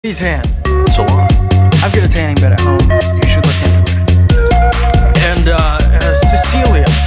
tan. Salon. I've got a tanning bed at home. You should look into it. And Cecilia.